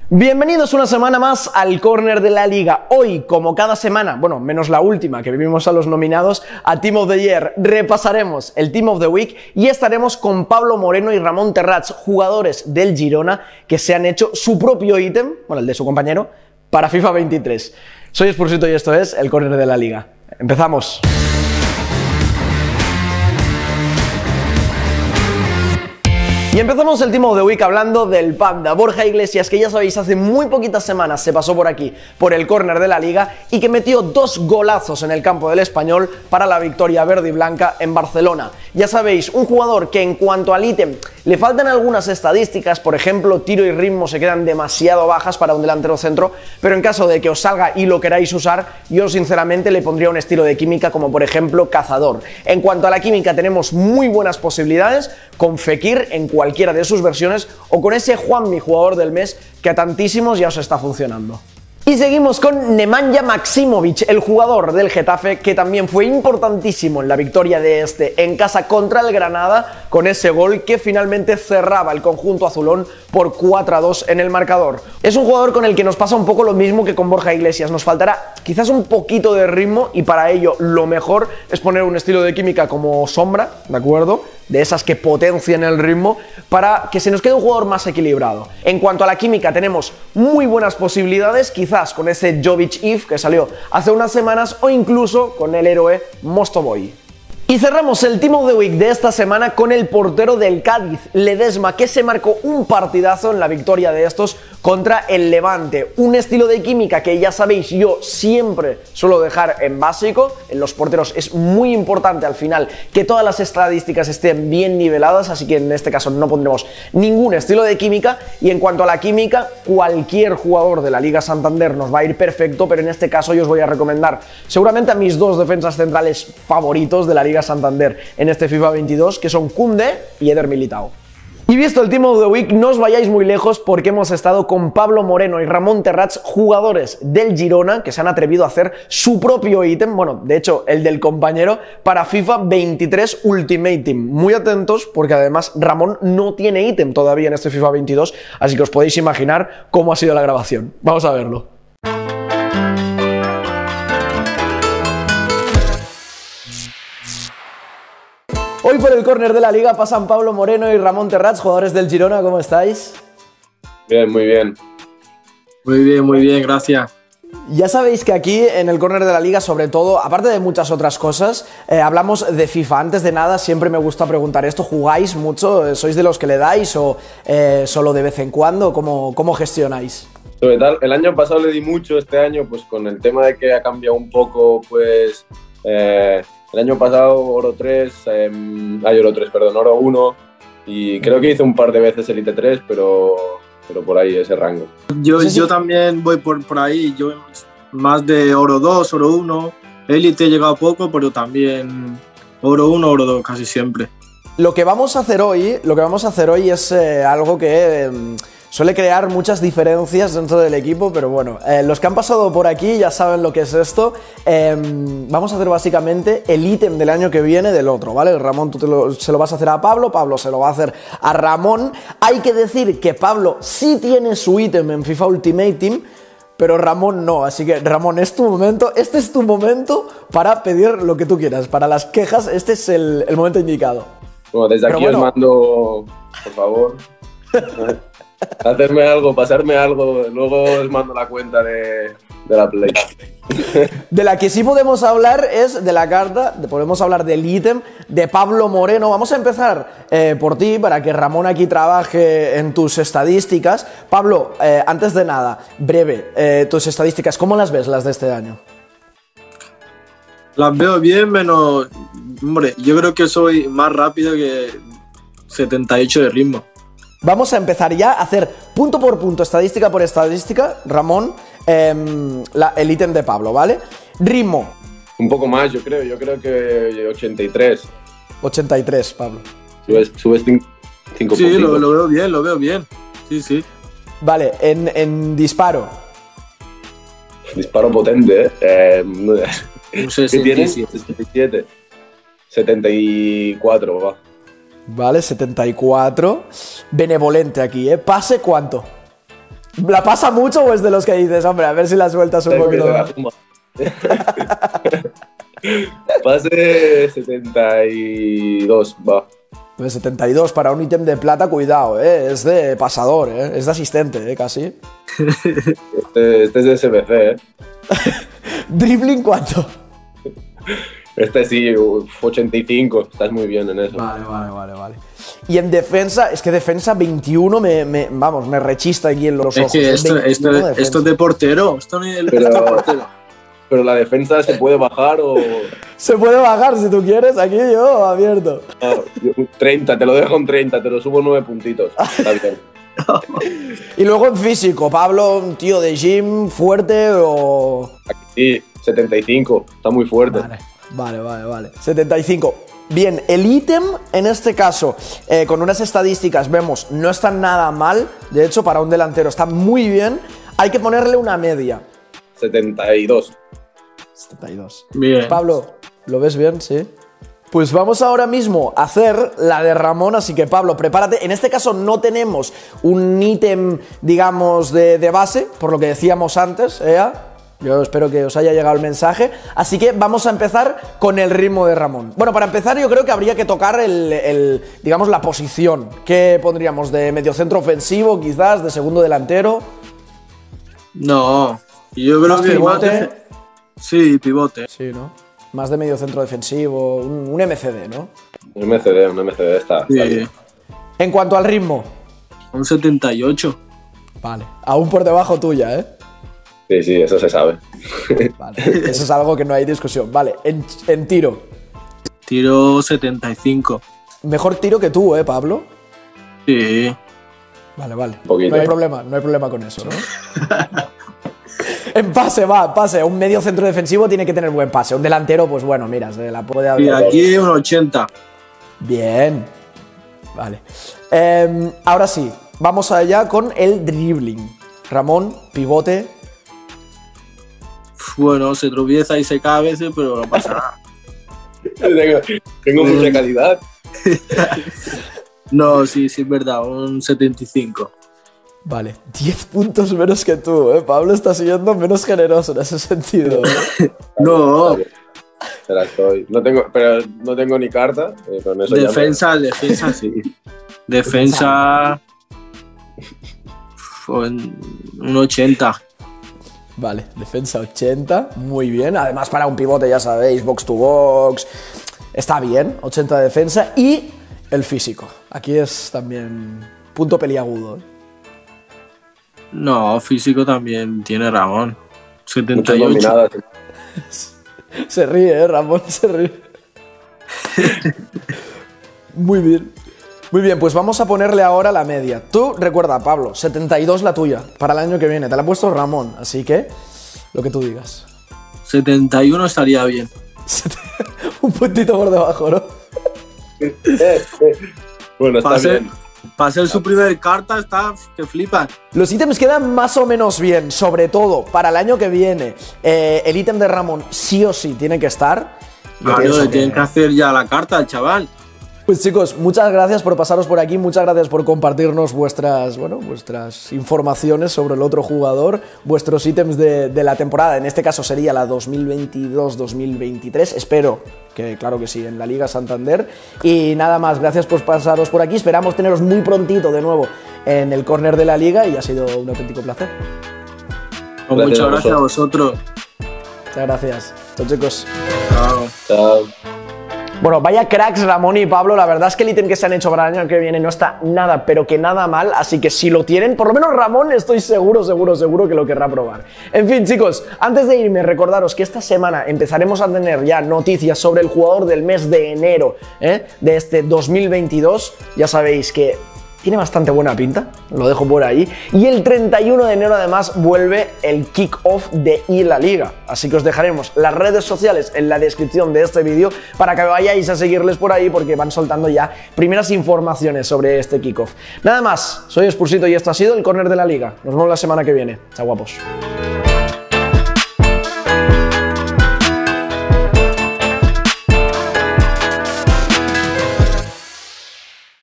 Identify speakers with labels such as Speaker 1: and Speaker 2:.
Speaker 1: Bienvenidos una semana más al Córner de la Liga. Hoy, como cada semana, bueno, menos la última que vivimos a los nominados a Team of the Year, repasaremos el Team of the Week y estaremos con Pablo Moreno y Ramón Terrats, jugadores del Girona que se han hecho su propio ítem, bueno, el de su compañero, para FIFA 23. Soy Spursito y esto es el Córner de la Liga. Empezamos. Y empezamos el Team of the Week hablando del Panda, Borja Iglesias, que ya sabéis hace muy poquitas semanas se pasó por aquí, por el córner de la Liga y que metió 2 golazos en el campo del Español para la victoria verde y blanca en Barcelona. Ya sabéis, un jugador que en cuanto al ítem le faltan algunas estadísticas, por ejemplo, tiro y ritmo se quedan demasiado bajas para un delantero centro, pero en caso de que os salga y lo queráis usar, yo sinceramente le pondría un estilo de química como por ejemplo cazador. En cuanto a la química tenemos muy buenas posibilidades con Fekir en cualquiera de sus versiones o con ese Juanmi, jugador del mes, que a tantísimos ya os está funcionando. Y seguimos con Nemanja Maksimovic, el jugador del Getafe, que también fue importantísimo en la victoria de este en casa contra el Granada, con ese gol que finalmente cerraba el conjunto azulón por 4-2 en el marcador. Es un jugador con el que nos pasa un poco lo mismo que con Borja Iglesias, nos faltará quizás un poquito de ritmo y para ello lo mejor es poner un estilo de química como sombra, ¿de acuerdo?, de esas que potencian el ritmo para que se nos quede un jugador más equilibrado. En cuanto a la química tenemos muy buenas posibilidades, quizás con ese Jovic If que salió hace unas semanas o incluso con el héroe Mostovoy. Y cerramos el Team of the Week de esta semana con el portero del Cádiz, Ledesma, que se marcó un partidazo en la victoria de estos contra el Levante. Un estilo de química que ya sabéis yo siempre suelo dejar en básico. En los porteros es muy importante al final que todas las estadísticas estén bien niveladas, así que en este caso no pondremos ningún estilo de química. Y en cuanto a la química, cualquier jugador de la Liga Santander nos va a ir perfecto, pero en este caso yo os voy a recomendar seguramente a mis 2 defensas centrales favoritos de la Liga Santander en este FIFA 22, que son Koundé y Eder Militao. Y visto el Team of the Week, no os vayáis muy lejos porque hemos estado con Pablo Moreno y Ramón Terrats, jugadores del Girona que se han atrevido a hacer su propio ítem, bueno, de hecho el del compañero, para FIFA 23 Ultimate Team. Muy atentos porque además Ramón no tiene ítem todavía en este FIFA 22, así que os podéis imaginar cómo ha sido la grabación. Vamos a verlo. Hoy por el córner de la Liga pasan Pablo Moreno y Ramón Terrats, jugadores del Girona. ¿Cómo estáis?
Speaker 2: Bien, muy bien.
Speaker 3: Muy bien, gracias.
Speaker 1: Ya sabéis que aquí en el córner de la Liga, sobre todo, aparte de muchas otras cosas, hablamos de FIFA. Antes de nada, siempre me gusta preguntar esto. ¿Jugáis mucho? ¿Sois de los que le dais o solo de vez en cuando? ¿Cómo gestionáis?
Speaker 2: Sobre todo, el año pasado le di mucho, este año pues con el tema de que ha cambiado un poco, pues... el año pasado Oro 1 y creo que hice un par de veces Elite 3, pero por ahí ese rango.
Speaker 3: Yo también voy por ahí, yo más de Oro 2, Oro 1, Elite he llegado poco, pero también Oro 1, Oro 2 casi siempre.
Speaker 1: Lo que vamos a hacer hoy es algo que... suele crear muchas diferencias dentro del equipo, pero bueno, los que han pasado por aquí ya saben lo que es esto. Vamos a hacer básicamente el ítem del año que viene del otro, ¿vale? Ramón, tú se lo vas a hacer a Pablo, Pablo se lo va a hacer a Ramón. Hay que decir que Pablo sí tiene su ítem en FIFA Ultimate Team, pero Ramón no, así que Ramón, este es tu momento para pedir lo que tú quieras, para las quejas, este es el momento indicado.
Speaker 2: Bueno, desde aquí os mando, por favor... hacerme algo, pasarme algo, luego os mando la cuenta de la Play.
Speaker 1: De la que sí podemos hablar es de la carta, podemos hablar del ítem de Pablo Moreno. Vamos a empezar por ti para que Ramón aquí trabaje en tus estadísticas. Pablo, antes de nada, breve, tus estadísticas, ¿cómo las ves las de este año?
Speaker 3: Las veo bien, menos... Hombre, yo creo que soy más rápido que 78 de ritmo.
Speaker 1: Vamos a empezar ya a hacer punto por punto, estadística por estadística, Ramón, el ítem de Pablo, ¿vale? Ritmo.
Speaker 2: Un poco más, yo creo que 83.
Speaker 1: 83, Pablo.
Speaker 2: Subes 5 puntos.
Speaker 3: Sí, lo veo bien. Sí.
Speaker 1: Vale, en disparo.
Speaker 2: Disparo potente,
Speaker 3: No sé
Speaker 2: ¿qué tienes? 77. 74, va.
Speaker 1: Vale, 74. Benevolente aquí, ¿eh? ¿Pase cuánto? ¿La pasa mucho o es de los que dices, hombre, a ver si la sueltas un poquito más?
Speaker 2: Pase 72, va.
Speaker 1: Pues 72 para un ítem de plata, cuidado, es de pasador, es de asistente, casi.
Speaker 2: Este es de SBC,
Speaker 1: ¿Dribbling cuánto?
Speaker 2: Este sí, 85, estás muy bien en eso.
Speaker 1: Vale. Y en defensa, es que defensa 21 me rechista aquí en los ojos.
Speaker 3: Es que esto es de portero, esto no es de portero.
Speaker 2: Pero la defensa se puede bajar o...
Speaker 1: Se puede bajar si tú quieres, aquí yo abierto.
Speaker 2: 30, te lo dejo en 30, te lo subo 9 puntitos. Está bien.
Speaker 1: Y luego en físico, Pablo, un tío de gym fuerte o...
Speaker 2: Aquí sí, 75, está muy fuerte.
Speaker 1: Vale. 75. Bien, el ítem en este caso, con unas estadísticas vemos, no está nada mal. De hecho, para un delantero está muy bien. Hay que ponerle una media.
Speaker 2: 72.
Speaker 3: Bien.
Speaker 1: Pablo, ¿lo ves bien? Sí. Pues vamos ahora mismo a hacer la de Ramón, así que Pablo, prepárate. En este caso no tenemos un ítem, digamos, de base, por lo que decíamos antes, Yo espero que os haya llegado el mensaje. Así que vamos a empezar con el ritmo de Ramón. Bueno, para empezar yo creo que habría que tocar digamos, la posición. ¿Qué pondríamos? ¿De mediocentro ofensivo, quizás? ¿De segundo delantero?
Speaker 3: No, yo creo que
Speaker 1: pivote.
Speaker 3: Sí, pivote.
Speaker 1: Sí, ¿no? Más de mediocentro defensivo, un MCD, ¿no?
Speaker 2: Un MCD está bien.
Speaker 1: En cuanto al ritmo.
Speaker 3: Un 78.
Speaker 1: Vale, aún por debajo tuya,
Speaker 2: Sí, eso se sabe.
Speaker 1: Vale, eso es algo que no hay discusión. Vale, en tiro.
Speaker 3: Tiro 75.
Speaker 1: Mejor tiro que tú, Pablo.
Speaker 3: Sí.
Speaker 1: Vale.
Speaker 2: Poquito.
Speaker 1: No hay problema con eso, ¿no? En pase, pase. Un medio centro defensivo tiene que tener buen pase. Un delantero, pues bueno, mira, se la puede haber.
Speaker 3: Y aquí un 80.
Speaker 1: Bien. Vale. Ahora sí, vamos allá con el dribbling. Ramón, pivote.
Speaker 3: Bueno, se tropieza y se cae a veces, pero no pasa nada.
Speaker 2: Tengo mucha calidad.
Speaker 3: No, sí, es verdad, un 75.
Speaker 1: Vale, 10 puntos menos que tú, Pablo está siendo menos generoso en ese sentido,
Speaker 3: No.
Speaker 2: Pero no tengo ni carta. Con eso
Speaker 3: defensa sí. Defensa... un 80.
Speaker 1: Vale, defensa 80, muy bien. Además, para un pivote, ya sabéis, box to box. Está bien, 80 de defensa. Y el físico. Aquí es también punto peliagudo.
Speaker 3: No, físico también tiene Ramón. 78.
Speaker 1: Se ríe, Ramón, se ríe. Muy bien. Muy bien, pues vamos a ponerle ahora la media. Tú, recuerda, Pablo, 72 la tuya para el año que viene. Te la ha puesto Ramón, así que lo que tú digas.
Speaker 3: 71 estaría bien.
Speaker 1: Un puntito por debajo, ¿no?
Speaker 2: Bueno, está bien.
Speaker 3: Para ser su primer carta está que flipan.
Speaker 1: Los ítems quedan más o menos bien, sobre todo para el año que viene. El ítem de Ramón sí o sí tiene que estar.
Speaker 3: Claro, le tienen que hacer ya la carta al chaval.
Speaker 1: Pues chicos, muchas gracias por pasaros por aquí, muchas gracias por compartirnos vuestras informaciones sobre el otro jugador, vuestros ítems de la temporada, en este caso sería la 2022-2023, espero que, claro que sí, en la Liga Santander. Y nada más, gracias por pasaros por aquí, esperamos teneros muy prontito de nuevo en el córner de la Liga y ha sido un auténtico placer.
Speaker 3: Muchas gracias a vosotros.
Speaker 1: Muchas gracias. Chao chicos.
Speaker 2: Chao.
Speaker 1: Bueno, vaya cracks Ramón y Pablo, la verdad es que el ítem que se han hecho para el año que viene no está nada, pero que nada mal, así que si lo tienen, por lo menos Ramón estoy seguro que lo querrá probar. En fin, chicos, antes de irme, recordaros que esta semana empezaremos a tener ya noticias sobre el jugador del mes de enero de este 2022, ya sabéis que tiene bastante buena pinta, lo dejo por ahí. Y el 31 de enero además vuelve el kick-off de La Liga. Así que os dejaremos las redes sociales en la descripción de este vídeo para que vayáis a seguirles por ahí porque van soltando ya primeras informaciones sobre este kick-off. Nada más, soy Spursito y esto ha sido el córner de La Liga. Nos vemos la semana que viene. Chao guapos.